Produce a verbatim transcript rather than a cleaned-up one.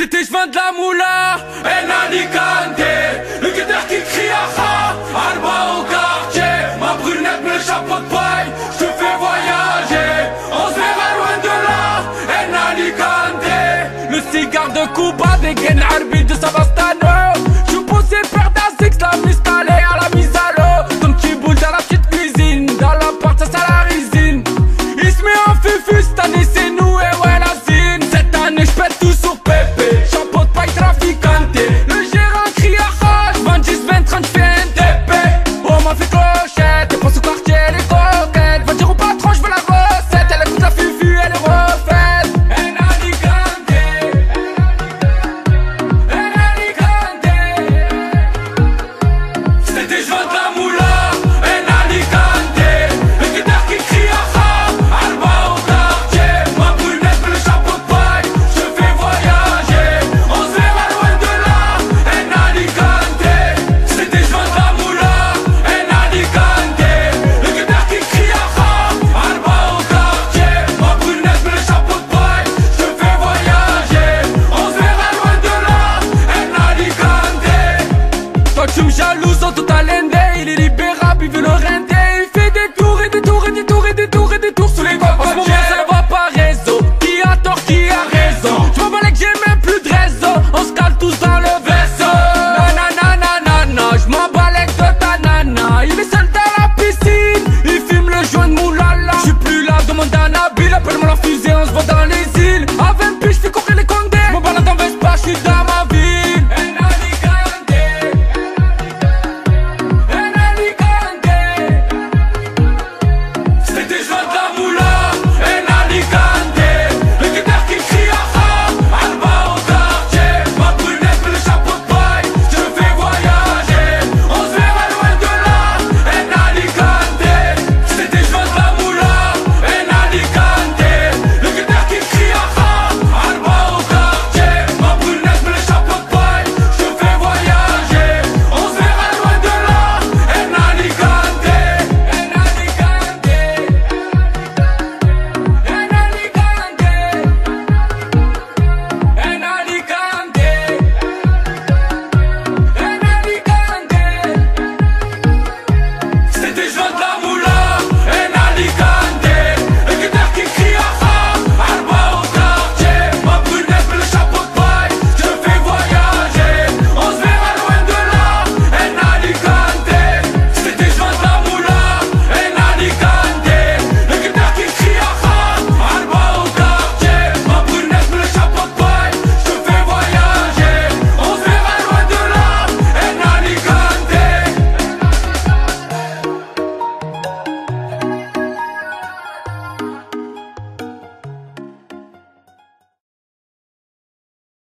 C'était je viens de la moula, El Alicante. Le guetteur qui crie Aha, Alba au quartier. Ma brunette, le chapeau de paille, je te fais voyager. On se verra loin de là, El Alicante. Le cigare de Cuba, des gaines Arbi de Savastano.